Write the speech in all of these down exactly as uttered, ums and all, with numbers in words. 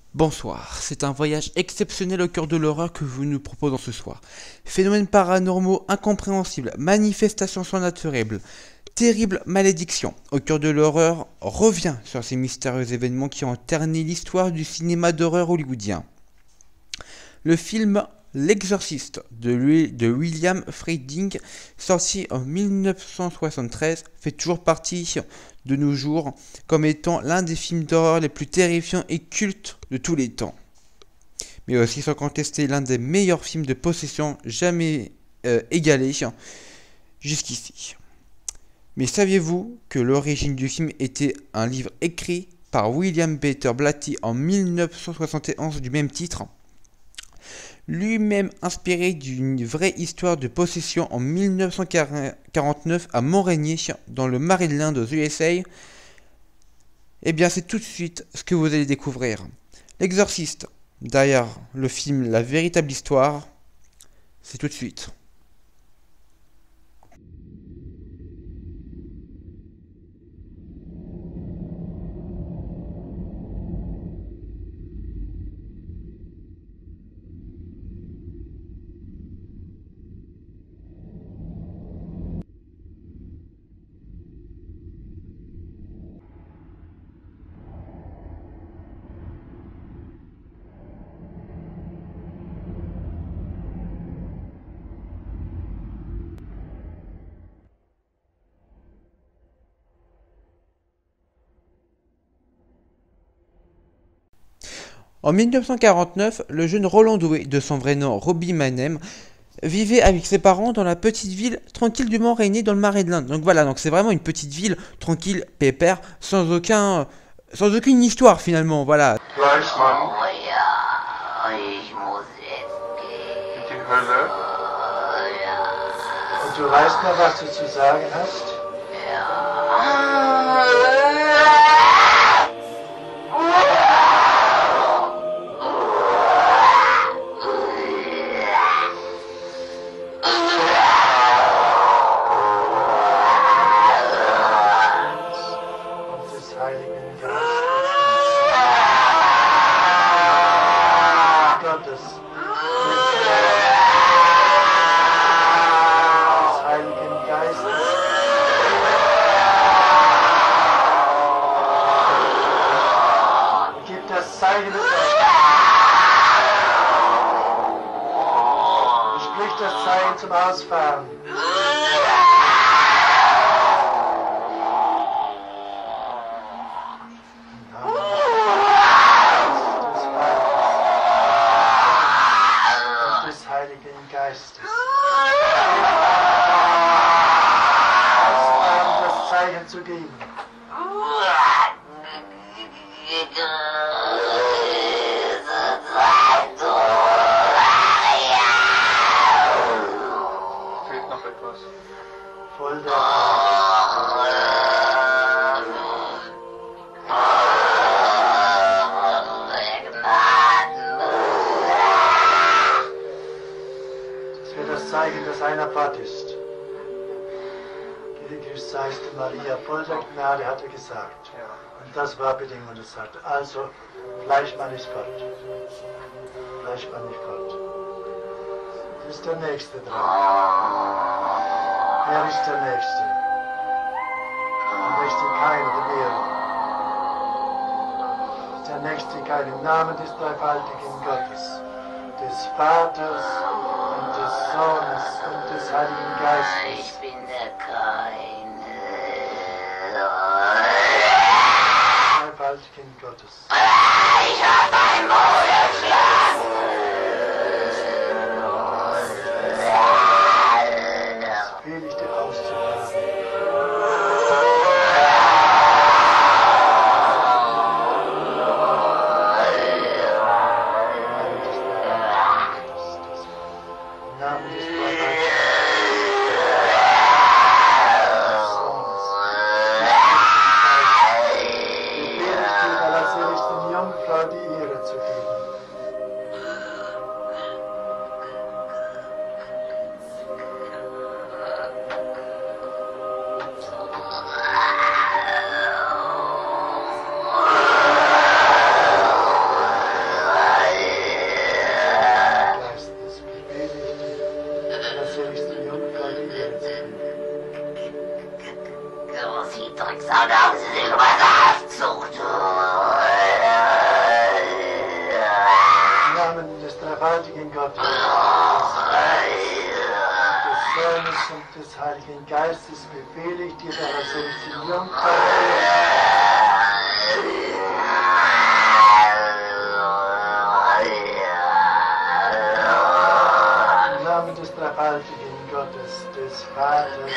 Bonsoir, c'est un voyage exceptionnel au cœur de l'horreur que vous nous proposons ce soir. Phénomènes paranormaux incompréhensibles, manifestations surnaturelles, terribles malédictions. Au cœur de l'horreur revient sur ces mystérieux événements qui ont terni l'histoire du cinéma d'horreur hollywoodien. Le film L'Exorciste de, de William Friedkin, sorti en mille neuf cent soixante-treize, fait toujours partie de nos jours comme étant l'un des films d'horreur les plus terrifiants et cultes de tous les temps. Mais aussi sans contester l'un des meilleurs films de possession jamais euh, égalés jusqu'ici. Mais saviez-vous que l'origine du film était un livre écrit par William Peter Blatty en mille neuf cent soixante et onze du même titre, lui-même inspiré d'une vraie histoire de possession en mille neuf cent quarante-neuf à Montrénier, dans le Maryland aux U S A. Eh bien, c'est tout de suite ce que vous allez découvrir. L'Exorciste, derrière le film La véritable histoire, c'est tout de suite. En mille neuf cent quarante-neuf, le jeune Roland Doué, de son vrai nom Robbie Manem, vivait avec ses parents dans la petite ville tranquille du Mont-Rainier dans le Maryland. Donc voilà, donc c'est vraiment une petite ville tranquille, pépère, sans aucun, sans aucune histoire finalement. Voilà. Fleischmann. Oh ja, ich muss jetzt gehen. Die Hölle. Oh ja. Und du weißt noch, was du zu sagen hast? Ja. Zum Ausfahren. Des Heiligen Geistes. Ausfahren, das Zeichen zu geben. Ist. Gegrüßt seist du, Maria, voll der Gnade, hat er gesagt. Ja. Und das war Bedingung, das sagte. Also, Fleischmann ist Gott. Fleischmann ist Gott. Das ist der Nächste dran. Wer ist der Nächste? Der Nächste kein oder mehrere. Der Nächste kein im Namen des dreifaltigen Gottes, des Vaters, des Sohnes und des Heiligen Geistes. Ich bin der Keine. Dreifaltigen Gottes. Ich hab ein Bruder geschlagen. Das will ich dir auszutragen. Die Ehre zu geben. und des Heiligen Geistes befehle ich dir, deiner selbst in Jungfrau. Im Namen des dreifaltigen Gottes, des Vaters,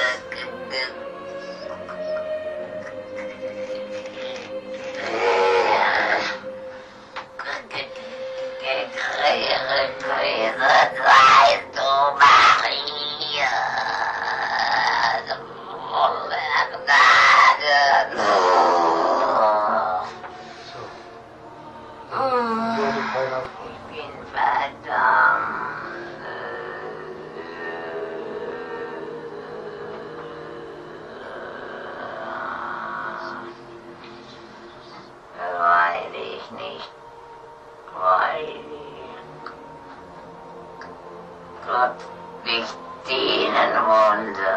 Gott nicht dienen wollte.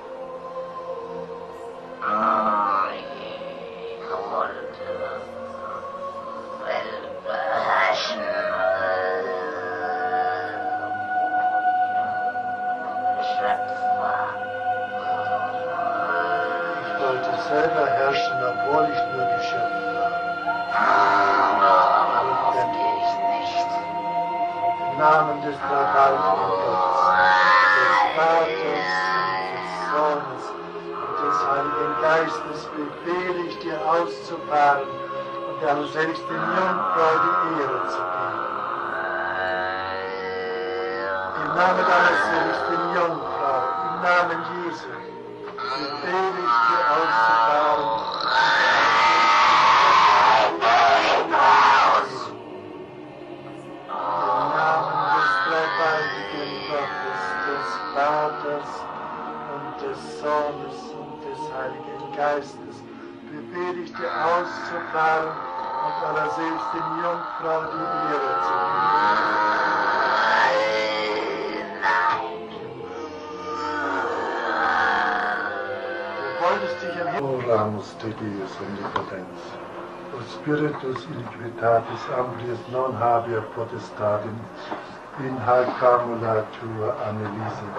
Ich wollte Welt beherrschen. Schöpfer. ich wollte selber herrschen, obwohl ich nur geschöpft war. Wollte ich nicht. Im Namen des dreifaltigen Gottes, des Vaters und des Sohnes und des Heiligen Geistes befehle ich dir auszufahren und der selbsten Jungfrau die Ehre zu geben. Im Namen deiner selbsten Jungfrau, im Namen Jesu, befehle ich dir auszufahren. Vaters und des Sohnes und des Heiligen Geistes befehle ich dir auszufahren und aller selbsten Jungfrau die Ehre zu geben. Du wolltest dich im Himmel... Oramus de Deus omnipotens, o Spiritus iniquitatis amplius non habeat potestatem, in haec formula tua annelisi.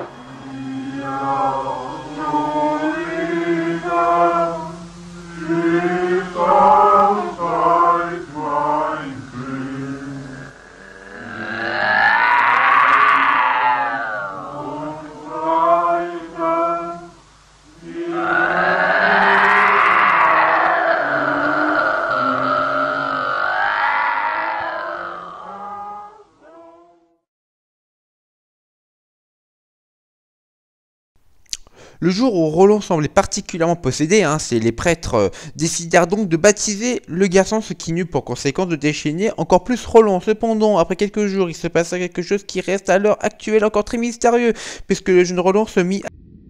Le jour où Roland semblait particulièrement possédé, hein, c'est les prêtres euh, décidèrent donc de baptiser le garçon, ce qui n'eut pour conséquence de déchaîner encore plus Roland. Cependant, après quelques jours, il se passa quelque chose qui reste à l'heure actuelle encore très mystérieux, puisque le jeune Roland se mit à...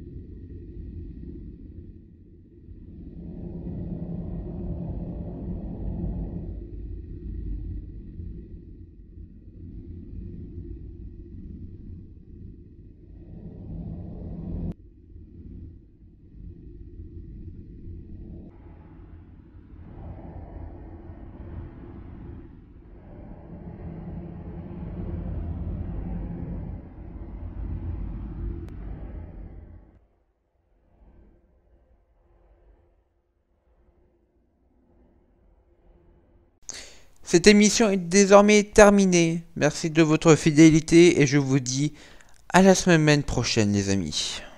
Cette émission est désormais terminée. Merci de votre fidélité et je vous dis à la semaine prochaine les amis.